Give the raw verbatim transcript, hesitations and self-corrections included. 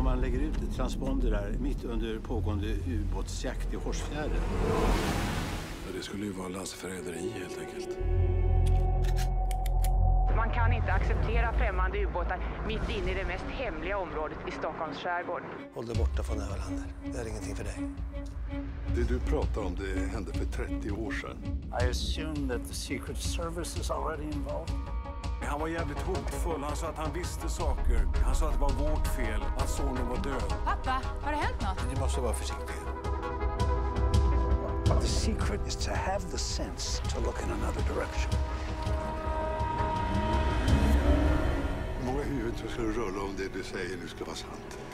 man lägger ut transponder där mitt under pågående ubåtsjakt i Horsfjärden. Ja, det skulle ju vara landsförräderi helt enkelt. Man kan inte acceptera främmande ubåtar mitt inne i det mest hemliga området i Stockholms skärgård. Håll dig borta från Överlander. Det är ingenting för dig. Det du pratar om, det hände för trettio år sedan. I assume that the Secret Service is already involved. Han var jävligt hotfull. Han sa att han visste saker. Han sa att det var vårt fel, att sonen var död. Pappa, har det hänt något? Ni måste vara försiktiga. The secret is to have the sense to look in another direction. Många huvuden ska rulla om det du säger nu ska vara sant.